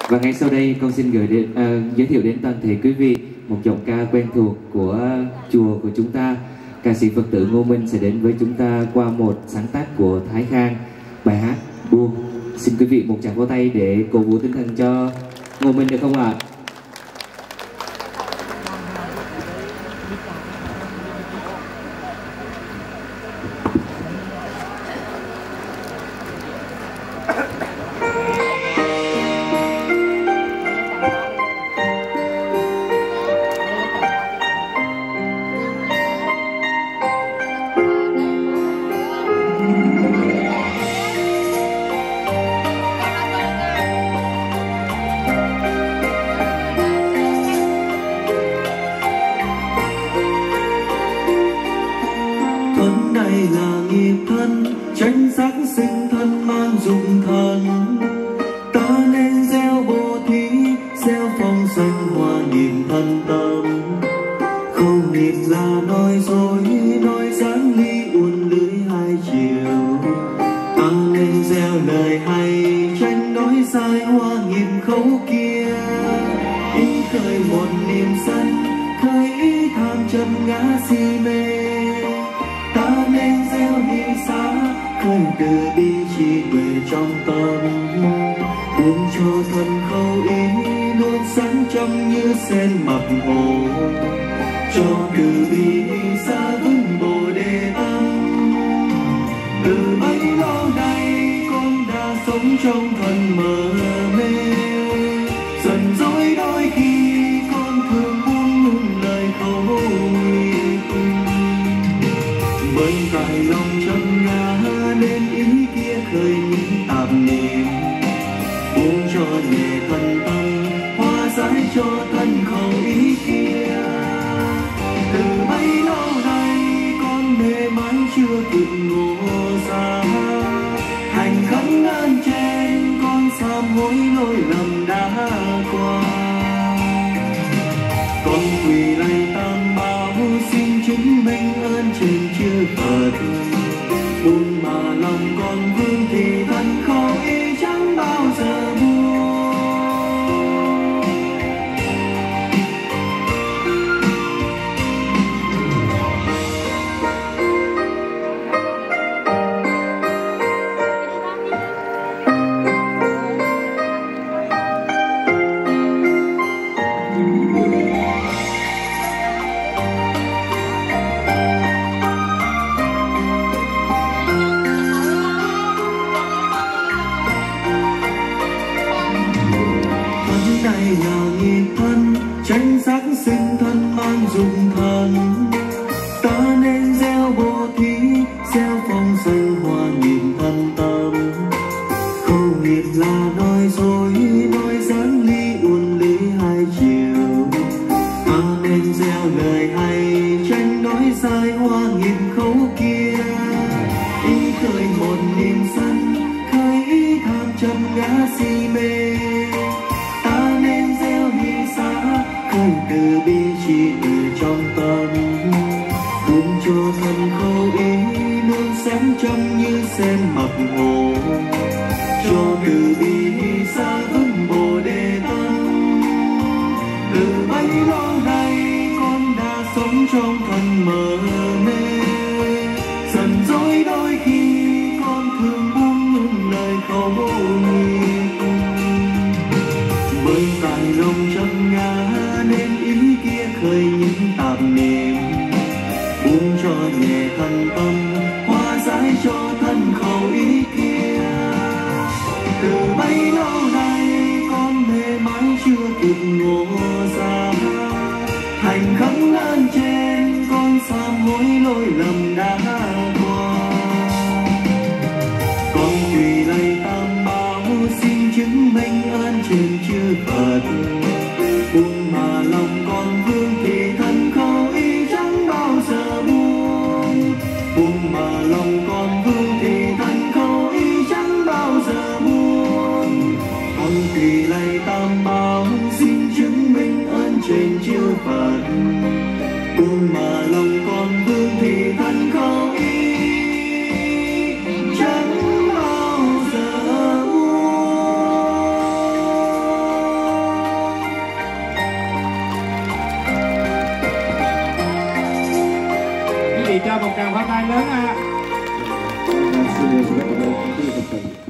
Và ngay sau đây con xin giới thiệu đến toàn thể quý vị một giọng ca quen thuộc của chùa của chúng ta. Ca sĩ Phật tử Ngô Minh sẽ đến với chúng ta qua một sáng tác của Thái Khang, bài hát Buông. Xin quý vị một tràng vỗ tay để cổ vũ tinh thần cho Ngô Minh được không ạ? Tranh sắc sinh thân mang dụng thần, ta nên gieo bồ thí, gieo phong sanh hoa nghìn thân tâm. Không nhìn ra nói dối, nói dáng ly uốn lưới hai chiều. Ta nên gieo lời hay, tranh nói sai hoa nghìn khẩu kia. Ý khơi một niềm sân, khơi ý tham chân ngã si mê. Ta nên gieo hy xá, khơi từ bi trí tuệ trong tâm. Buông cho thân khẩu ý luôn sáng trong như sen mặt hồ. Cho từ bi hy xá vững bồ đề tâm. Từ bấy lâu nay con đã sống trong thân mờ mê. Dần dối đôi khi con thường buông những lời khẩu ý. Bởi tại lòng chân ngã nên ý kia khơi những tạp niệm. Buông cho nhẹ thân tâm, hóa giải cho thân khẩu ý kia. Từ bấy lâu nay con mê mãi chưa kịp ngộ ra. Hành khấn ơn trên con sám hối lỗi lầm đã qua. Con quỳ lạy tam bảo xin chứng minh ơn trên chư Phật. Buông mà lòng con vương thì thân khẩu ý chẳng bao giờ buông. Này là nghiệp thân, tranh sắc sinh thân mang dụng thần. Ta nên gieo bồ thí, gieo phong sanh hoa nghìn thân tâm. Khẩu nghiệp là nói dối, nói dáng ly uốn lý hai chiều. Ta nên gieo lời hay, tranh nói sai hoa nghìn khẩu kia. Ý khơi một niềm sân, khơi ý tham chân ngã si mê. Khơi từ bi trí tuệ trong tâm. Buông cho thân khẩu ý luôn sáng trong như sen mặt hồ. Cho từ bi hy xá vững bồ đề tâm. Từ bấy lâu nay con đã sống trong thân mờ mê. Dần dối đôi khi con thường buông những lời khẩu ý. Bởi tại lòng chân ngã nên ý kia khơi những tạp niệm. Buông cho nhẹ thân tâm, hóa giải cho thân khẩu ý kia. Từ bấy lâu nay con mê mãi chưa kịp ngộ ra. Hành khấn ơn trên con sám hối lỗi lầm đã qua. Con quỳ lạy tam bảo xin chứng minh ơn trên chư Phật. Buông mà lòng con vương thì thân khẩu ý chẳng bao giờ buông. Buông mà lòng con vương thì thân khẩu ý chẳng bao giờ buông. Con quỳ lạy tam bảo xin chứng minh ơn trên chư Phật. Buông mà lòng con vương thì thân khẩu ý cho một tràng pháo tay lớn ạ. Xin cảm ơn quý vị Phật tử.